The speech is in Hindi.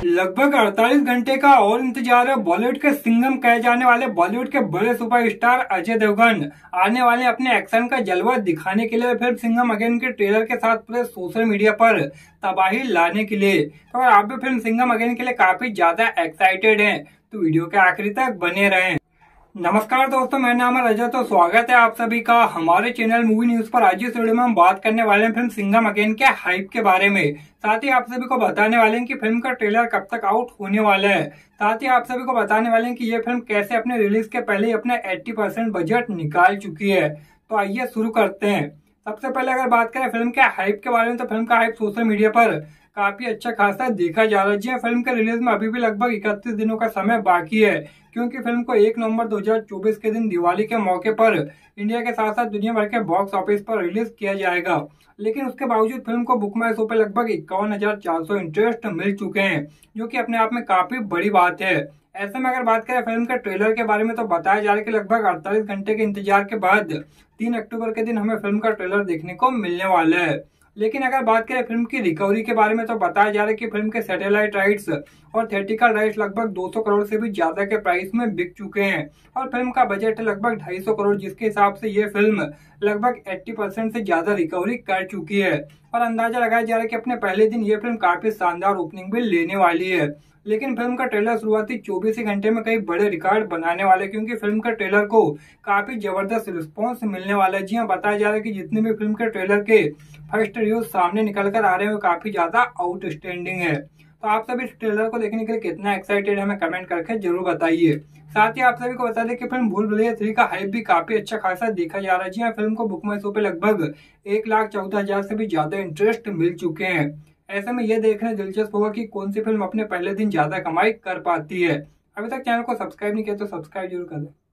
लगभग 48 घंटे का और इंतजार है। बॉलीवुड के सिंघम कहे जाने वाले बॉलीवुड के बड़े सुपरस्टार अजय देवगन आने वाले अपने एक्शन का जलवा दिखाने के लिए फिल्म सिंघम अगेन के ट्रेलर के साथ पूरे सोशल मीडिया पर तबाही लाने के लिए। तो अगर आप भी फिल्म सिंघम अगेन के लिए काफी ज्यादा एक्साइटेड हैं तो वीडियो के आखिरी तक बने रहें। नमस्कार दोस्तों, मेरा नाम है रजत। तो स्वागत है आप सभी का हमारे चैनल मूवी न्यूज पर। आज इस वीडियो में हम बात करने वाले हैं फिल्म सिंघम अगेन के हाइप के बारे में। साथ ही आप सभी को बताने वाले हैं कि फिल्म का ट्रेलर कब तक आउट होने वाला है। साथ ही आप सभी को बताने वाले हैं कि ये फिल्म कैसे अपने रिलीज के पहले ही अपने 80% बजट निकाल चुकी है। तो आइए शुरू करते हैं। सबसे पहले अगर बात करें फिल्म के हाइप के बारे में, तो फिल्म का हाइप सोशल मीडिया पर काफी अच्छा खासा देखा जा रहा है। जी फिल्म के रिलीज में अभी भी लगभग 31 दिनों का समय बाकी है, क्योंकि फिल्म को 1 नवंबर 2024 के दिन दिवाली के मौके पर इंडिया के साथ साथ दुनिया भर के बॉक्स ऑफिस पर रिलीज किया जाएगा। लेकिन उसके बावजूद फिल्म को बुक माई शो पे लगभग 51,400 इंटरेस्ट मिल चुके हैं, जो कि अपने आप में काफी बड़ी बात है। ऐसे में अगर बात करें फिल्म के ट्रेलर के बारे में, तो बताया जा रहा है कि लगभग 48 घंटे के इंतजार के बाद 3 अक्टूबर के दिन हमें फिल्म का ट्रेलर देखने को मिलने वाला है। लेकिन अगर बात करें फिल्म की रिकवरी के बारे में, तो बताया जा रहा है कि फिल्म के सैटेलाइट राइट्स और थिएट्रिकल राइट्स लगभग 200 करोड़ से भी ज्यादा के प्राइस में बिक चुके हैं और फिल्म का बजट है लगभग 250 करोड़, जिसके हिसाब से ये फिल्म लगभग 80% से ज्यादा रिकवरी कर चुकी है। और अंदाजा लगाया जा रहा है कि अपने पहले दिन ये फिल्म काफी शानदार ओपनिंग भी लेने वाली है। लेकिन फिल्म का ट्रेलर शुरुआती 24 ही घंटे में कई बड़े रिकॉर्ड बनाने वाले, क्योंकि फिल्म के ट्रेलर को काफी जबरदस्त रिस्पांस मिलने वाला है। जी हाँ, बताया जा रहा है कि जितने भी फिल्म के ट्रेलर के फर्स्ट रिव्यूज सामने निकल कर आ रहे हैं वो काफी ज्यादा आउटस्टैंडिंग है। तो आप सभी इस ट्रेलर को देखने के लिए कितना एक्साइटेड है हमें कमेंट करके जरूर बताइए। साथ ही आप सभी को बता दें कि फिल्म भूल भुलैया 3 का हाइप भी काफी अच्छा खासा देखा जा रहा है। जी हाँ, फिल्म को बुक माई शो पे लगभग 1,14,000 से भी ज्यादा इंटरेस्ट मिल चुके हैं। ऐसे में यह देखना दिलचस्प होगा कि कौन सी फिल्म अपने पहले दिन ज्यादा कमाई कर पाती है। अभी तक चैनल को सब्सक्राइब नहीं किया तो सब्सक्राइब जरूर कर दें।